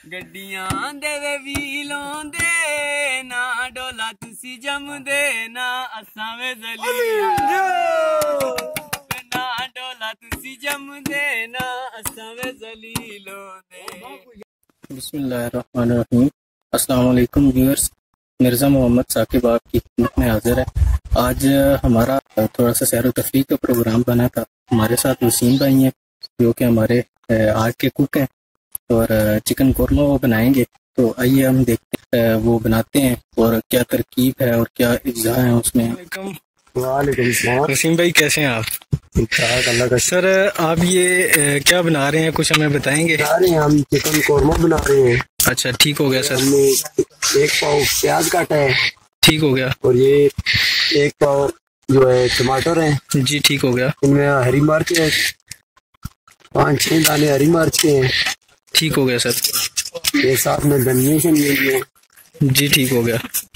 गड्डियां दे वे व्हीलों दे ना डोला तुसी जमदे ना असां वे जलील ना डोला तुसी जमदे ना असां वे जलीलों दे। बिस्मिल्लाहिर्रहमानिर्रहीम। अस्सलाम वालेकुम व्यूअर्स, मिर्ज़ा मोहम्मद साकिब आपकी खिदमत में हाजिर है। आज हमारा थोड़ा सा सैर व तफरीह का प्रोग्राम बना था। हमारे साथ वसीम भाई हैं जो कि हमारे आर्ट के कुक हैं और चिकन कोरमा वो बनाएंगे। तो आइए हम देखते हैं वो बनाते हैं और क्या तरकीब है और क्या अज्जा है उसमें। वालेकुम सलाम। वसीम भाई कैसे हैं आप? ठीक ठाक, अल्लाह का। सर आप ये क्या बना रहे हैं, कुछ हमें बताएंगे? हम चिकन कोरमा बना रहे हैं। अच्छा ठीक हो गया सर। हमने 1 पाव प्याज काटा है। ठीक हो गया। और ये 1 पाव जो है टमाटर है। जी ठीक हो गया। इनमें हरी मिर्च है, 5-6 दाने हरी मिर्च के हैं। ठीक हो गया सर। ये साथ में धनिया शनिया भी है। जी ठीक हो गया।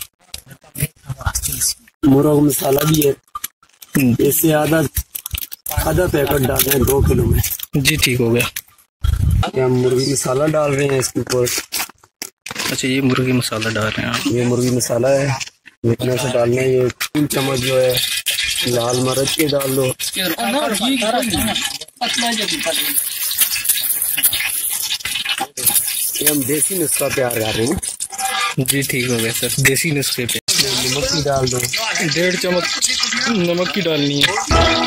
मुर्गा मसाला भी है, इससे आधा पैकेट डालना है 2 किलो में। जी ठीक हो गया। हम मुर्गी मसाला डाल रहे हैं इसके ऊपर। अच्छा ये मुर्गी मसाला डाल रहे हैं आप? ये मुर्गी मसाला है, इतना सा डालना है। ये 3 चम्मच जो है लाल मिर्च के डाल दो। ये हम देसी नुस्खा तैयार कर रहे हैं। जी ठीक हो गया सर। देसी नुस्खे पे नमक की डाल दो, 1.5 चम्मच नमक की डालनी है।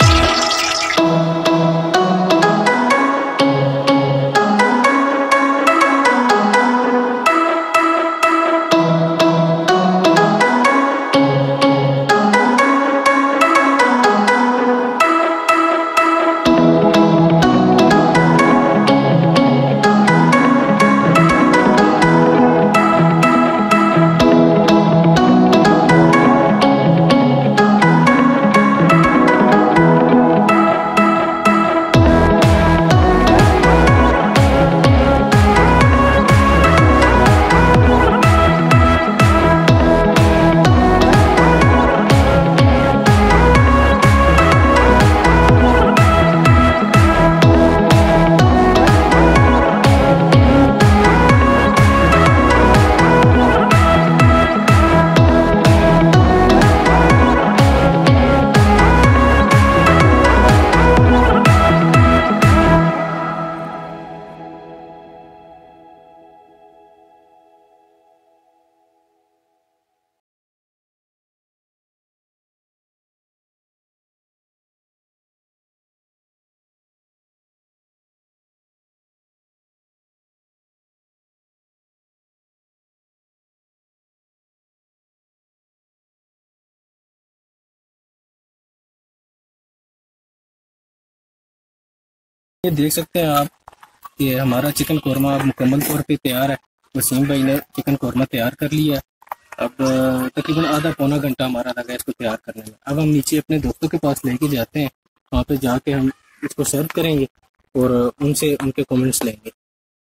ये देख सकते हैं आप, ये हमारा चिकन कोरमा अब मुकम्मल तौर पे तैयार है। वसीम भाई ने चिकन कोरमा तैयार कर लिया है। अब तकरीबन आधा पौना घंटा हमारा लगा इसको तैयार करने में। अब हम नीचे अपने दोस्तों के पास लेके जाते हैं, वहाँ पे जाके हम इसको सर्व करेंगे और उनसे उनके कमेंट्स लेंगे।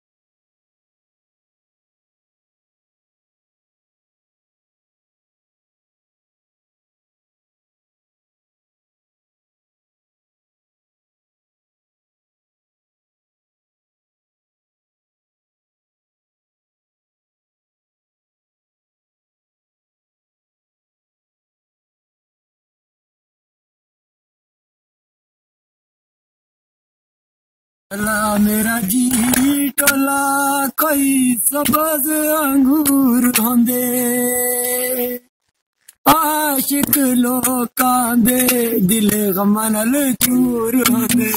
अल्लाह मेरा जी टोला कोई सबज अंगूर होंदे आशिक लोकां दे दिल गमां नाल चूर होंदे।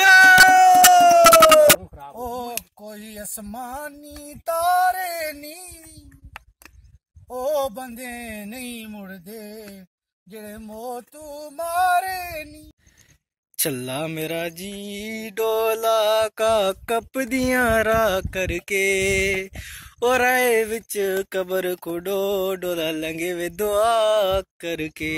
ओ कोई आसमानी तारे नी, ओ बंदे नहीं मुड़दे जेड़े मौत मारे नी। चला मेरा जी डोला का कप दिया रा करके और आए विच कबर को डोला लंगे वे दुआ करके।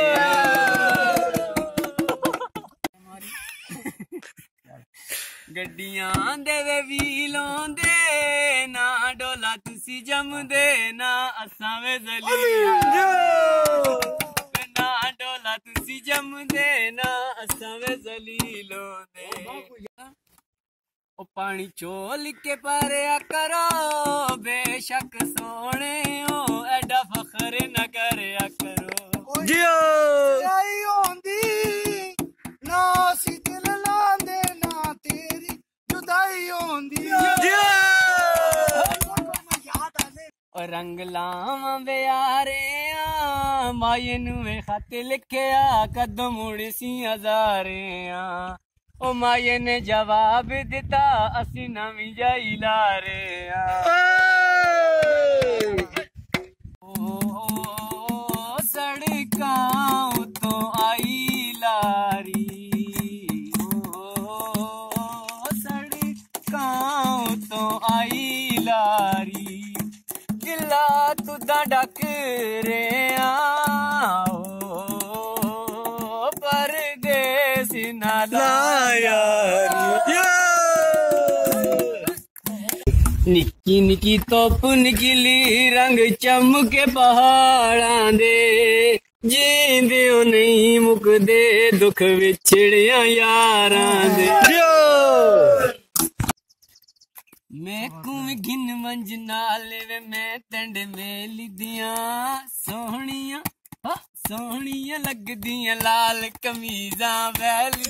गड्डियां दे वे व्हीलों दे ना डोला तुसी जमदे ना असां वे जलील ना डोला तुसी जमदे ना असां वे जलीलों दे। ओ पानी चोल के पारिया करो बेशक सोने हो एडा फखर न करया करो जियो आई होंदी ना सी दिल लांदे ना तेरी जुदाई होंदी जियो और रंग लावां बेयारे माये नुए खत लिखया कदम मुड़ सी हजारे ओ माये ने जवाब दिता असी नवी जाई लारे ओ सड़कां तो आई लारी ओ सड़कां तो आई लारी गिला तुदा डक रे परदेसी ना लाया निक्की निक्की धुप निकली रंग चमके पहाड़ां दे जींदे नहीं मुकदे दुख विछड़िया यारां दे मैं कुएं घिन मंज नाले वे मैं तंड मेली दियां सोहणियां सोहणियां लगदियां लाल कमीजां वैली